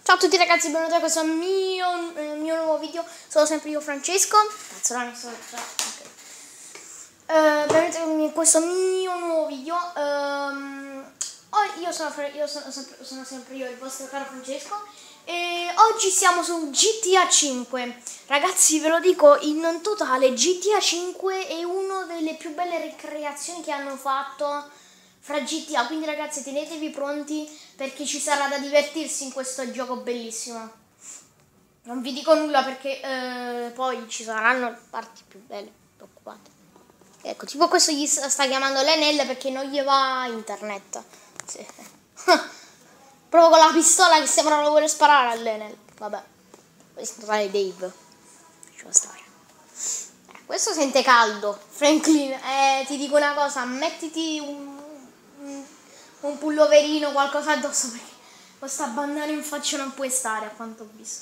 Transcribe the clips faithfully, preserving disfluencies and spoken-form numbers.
Ciao a tutti ragazzi, benvenuti a questo mio, eh, mio nuovo video. Sono sempre io Francesco. Cazzo, non so, okay. uh, Benvenuti in questo mio nuovo video. um, oh, io, sono, io sono, sempre, sono sempre io, il vostro caro Francesco. E oggi siamo su G T A cinque. Ragazzi, ve lo dico, in totale G T A cinque è una delle più belle ricreazioni che hanno fatto fra G T A, quindi ragazzi tenetevi pronti perché ci sarà da divertirsi in questo gioco bellissimo. Non vi dico nulla perché eh, poi ci saranno parti più belle, preoccupate. Ecco, tipo questo gli sta chiamando l'Enel perché non gli va internet. Sì. Proprio con la pistola che sembra lo vuole sparare all'Enel. Vabbè, questo totale Dave. Lasciamo stare. Eh, questo sente caldo. Franklin, eh, ti dico una cosa, mettiti un un pulloverino, qualcosa addosso perché questa bandana in faccia non puoi stare, a quanto ho visto.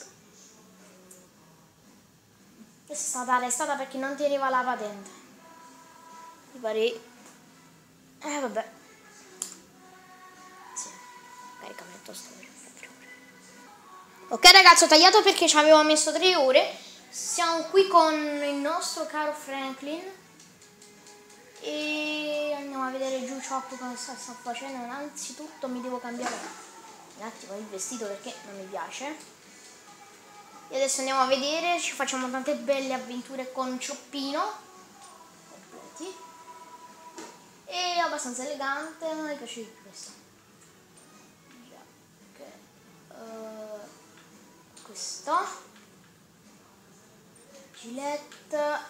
Questa è stata arrestata perché non teneva la patente. Mi pare. Eh vabbè. Sì. Caricamento storico. Ok ragazzi, ho tagliato perché ci avevo messo tre ore. Siamo qui con il nostro caro Franklin. E andiamo a vedere giù Chop cosa sta, sta facendo. Innanzitutto mi devo cambiare un attimo il vestito perché non mi piace. E adesso andiamo a vedere, ci facciamo tante belle avventure con Cioppino. Completi. E abbastanza elegante, mi piace di questo. Già, okay. uh, questo. Gillette.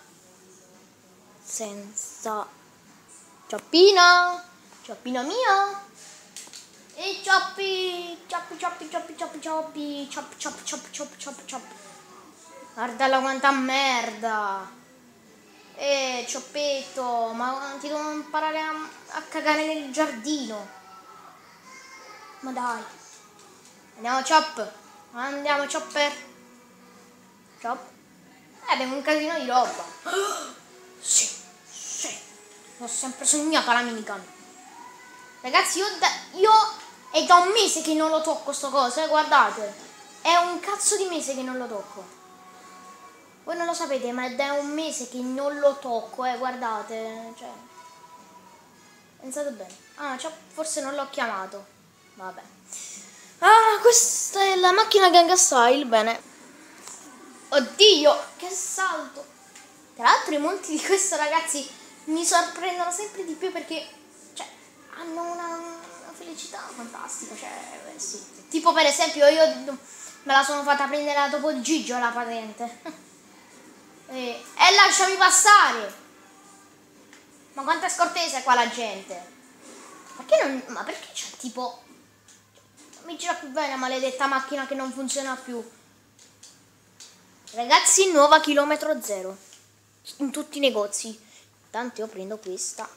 Senza Cioppino, Cioppino mio. E Cioppi, Cioppi, Cioppi, Cioppi, Cioppi, Cioppi, Ciop, Ciop, Ciop, Ciop, Ciop, Ciop. Guardala quanta merda. E Cioppetto, ma ti devo imparare a, a cagare nel giardino. Ma dai. Andiamo Chop, andiamo Chopper. Chop. Eh, abbiamo un casino di roba. Sì. Ho sempre sognata la minigun. Ragazzi, io, da, io è da un mese che non lo tocco sto coso, eh, guardate. È un cazzo di mese che non lo tocco. Voi non lo sapete, ma è da un mese che non lo tocco, eh, guardate. Cioè, pensate bene. Ah, cioè, forse non l'ho chiamato. Vabbè. Ah, questa è la macchina Gangnam Style, bene. Oddio, che salto. Tra l'altro i monti di questo, ragazzi, mi sorprendono sempre di più perché cioè, hanno una, una felicità fantastica, cioè, eh, sì. Tipo per esempio io me la sono fatta prendere da Topo Gigio la patente e, e lasciami passare, ma quanto è scortese qua la gente, perché non, ma perché c'è tipo non mi gira più bene la maledetta macchina che non funziona più. Ragazzi, nuova chilometro zero in tutti i negozi. Tanto io prendo questa.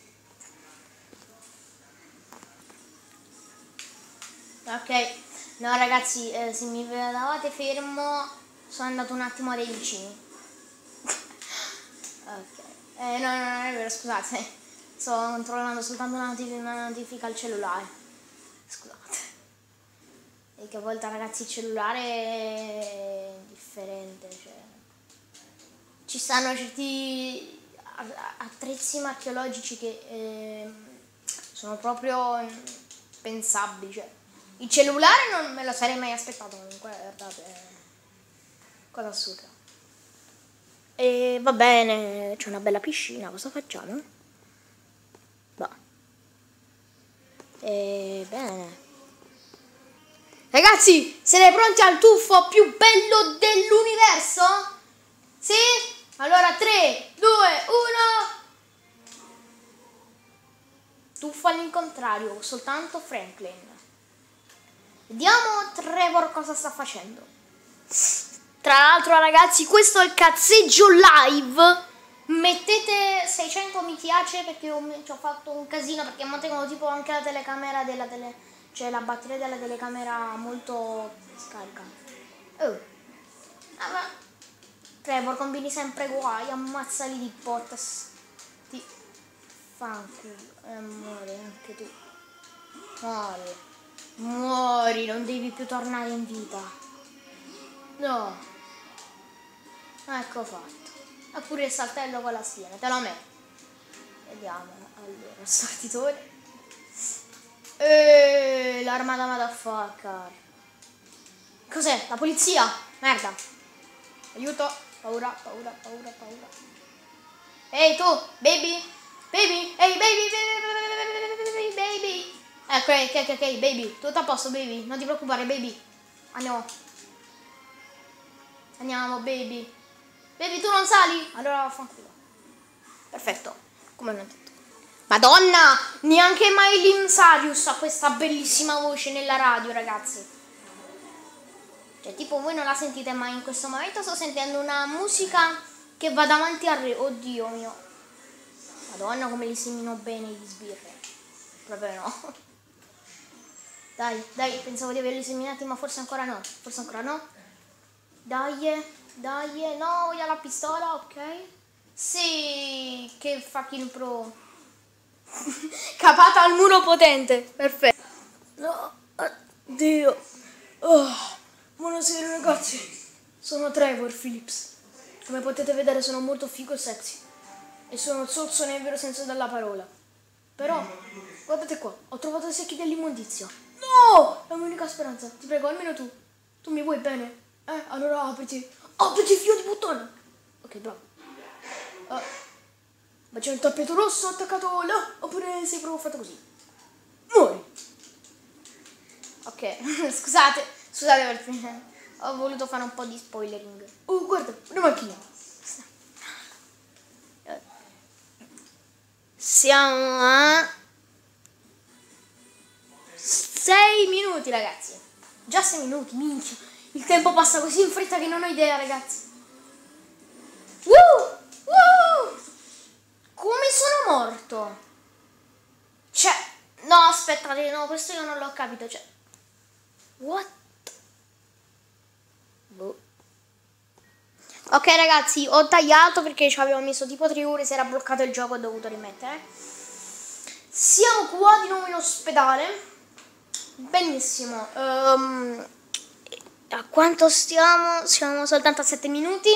Ok, no ragazzi, eh, se mi vedevate fermo sono andato un attimo dai vicini. Ok, eh, no, no, non è vero, scusate, sto controllando soltanto una notifica, una notifica al cellulare. Scusate. E che a volte ragazzi il cellulare è differente, cioè ci stanno certi attrezzi archeologici che eh, sono proprio pensabili, cioè il cellulare non me lo sarei mai aspettato, comunque guardate, è cosa assurda. E va bene, c'è una bella piscina, cosa facciamo? Bah. E bene ragazzi, siete pronti al tuffo più bello dell'universo? Sì? Allora tre, due, uno. Tuffo all'incontrario, soltanto Franklin. Vediamo Trevor cosa sta facendo. Tra l'altro ragazzi, questo è il cazzeggio live. Mettete seicento mi piace perché ci ho fatto un casino, perché mantengono tipo anche la telecamera della tele, cioè la batteria della telecamera molto scarica. Oh. Ah, ma Trevor, combini sempre guai, ammazzali di botta. Ti fanculo, e muore anche tu. Muore. Muori, non devi più tornare in vita. No. Ecco fatto. Eppure il saltello con la schiena, te lo metto. Vediamo. Allora, startitore. Eeeh, l'arma da motherfucker. Cos'è? La polizia? Merda. Aiuto. Paura, paura, paura, paura. Ehi tu, baby. Baby. Ehi, baby, baby, baby. Eh, ok, ok, ok, baby. Tutto a posto, baby. Non ti preoccupare, baby. Andiamo. Andiamo, baby. Baby, tu non sali? Allora vaffanculo. Perfetto. Come non detto. Madonna! Neanche Miley Cyrus ha questa bellissima voce nella radio, ragazzi. Cioè, tipo, voi non la sentite mai in questo momento. Sto sentendo una musica che va davanti al re. Oddio mio. Madonna, come li semino bene gli sbirri. Proprio no. Dai, dai, pensavo di averli seminati, ma forse ancora no. Forse ancora no. Dai, dai, no, voglio la pistola, ok. Sì, che fucking pro. Capata al muro potente, perfetto. No, oddio. Oh, buonasera ragazzi, sono Trevor Phillips. Come potete vedere sono molto figo e sexy. E sono zozzo nel vero senso della parola. Però, guardate qua, ho trovato i secchi dell'immondizia. No! La mia unica speranza, ti prego, almeno tu. Tu mi vuoi bene? Eh, allora apriti. Apriti, figlio di puttana! Ok, bravo. Uh, ma c'è un tappeto rosso attaccato là? Oppure sei proprio fatto così? Muori! Ok, scusate, scusate per ho voluto fare un po' di spoilering. Oh, guarda, una macchina. Siamo a sei minuti, ragazzi. Già sei minuti, minchia. Il tempo passa così in fretta che non ho idea, ragazzi. Woo! Woo! Come sono morto? Cioè, no, aspettate, no, questo io non l'ho capito, cioè. What? Boh. Ok ragazzi, ho tagliato perché ci avevo messo tipo tre ore, si era bloccato il gioco e ho dovuto rimettere. Siamo qua di nuovo in ospedale. Benissimo. Um, a quanto stiamo? Siamo soltanto a sette minuti.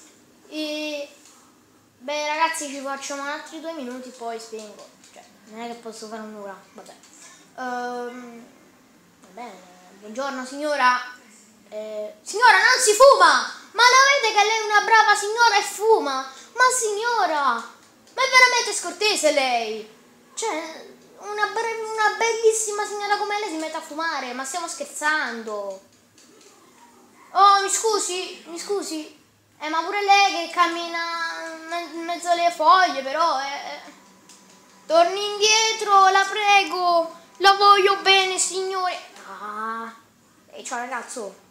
E beh ragazzi, ci facciamo altri due minuti poi spengo. Cioè, non è che posso fare un'ora. Vabbè. Um, va bene. Buongiorno signora. Eh, signora, non si fuma! Ma la vede che lei è una brava signora e fuma? Ma signora, ma è veramente scortese lei? Cioè, una, una bellissima signora come lei si mette a fumare, ma stiamo scherzando? Oh, mi scusi, mi scusi. Eh, ma pure lei che cammina in mezzo alle foglie, però, eh. Torni indietro, la prego. La voglio bene, signore. Ah. Ehi, ciao ragazzo.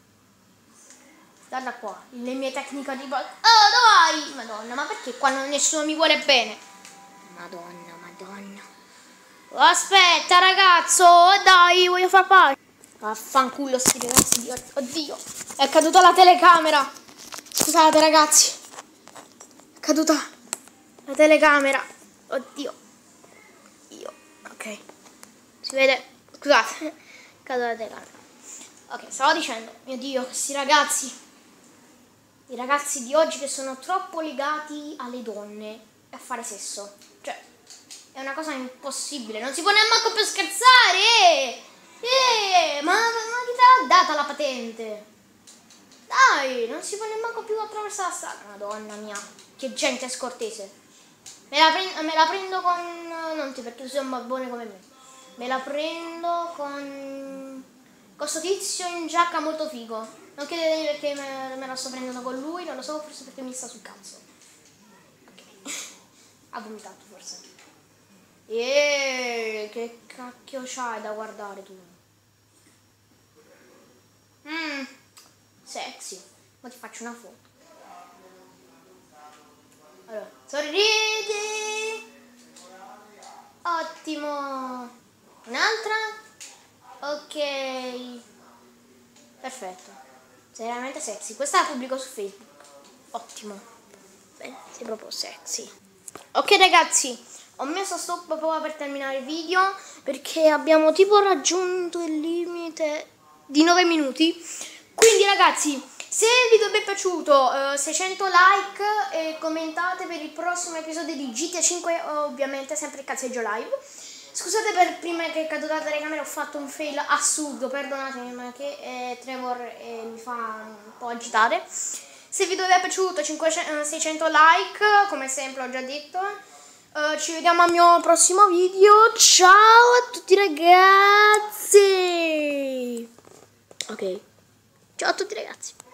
Guarda qua, le mie tecniche di box. Oh, dai! Madonna, ma perché qua non nessuno mi vuole bene? Madonna, madonna. Oh, aspetta, ragazzo, dai, voglio far parte. Vaffanculo sti ragazzi, oddio. È caduta la telecamera. Scusate, ragazzi. È caduta la telecamera. Oddio. Io, ok. Si vede? Scusate. È caduta la telecamera. Ok, stavo dicendo, mio Dio, questi ragazzi. I ragazzi di oggi che sono troppo legati alle donne e a fare sesso. Cioè, è una cosa impossibile. Non si può neanche più scherzare. Eh, ma, ma chi te l'ha data la patente? Dai, non si può neanche più attraversare la strada. Madonna mia, che gente scortese. Me la, prendo, me la prendo con... Non ti perché tu sei un babbone come me. Me la prendo con... Questo tizio in giacca molto figo. Non chiedetemi perché me, me la sto prendendo con lui, non lo so, forse perché mi sta sul cazzo. Ok. Ha vomitato forse. Eeeh, che cacchio c'hai da guardare tu? Mmm, sexy. Ma ti faccio una foto. Allora, sorridi. Ottimo. Un'altra? Ok. Perfetto. Sei veramente sexy. Questa la pubblico su Facebook. Ottimo. Bene, sei proprio sexy. Ok ragazzi, ho messo stop proprio per terminare il video perché abbiamo tipo raggiunto il limite di nove minuti. Quindi ragazzi, se il video vi è piaciuto, eh, seicento like e commentate per il prossimo episodio di G T A cinque, ovviamente sempre il cazzeggio live. Scusate per prima che è caduta la telecamera, ho fatto un fail assurdo, perdonatemi, ma che eh, Trevor eh, mi fa un po' agitare. Se il video vi è piaciuto, cinquecento, seicento like, come sempre ho già detto. Uh, ci vediamo al mio prossimo video. Ciao a tutti ragazzi. Ok, ciao a tutti ragazzi.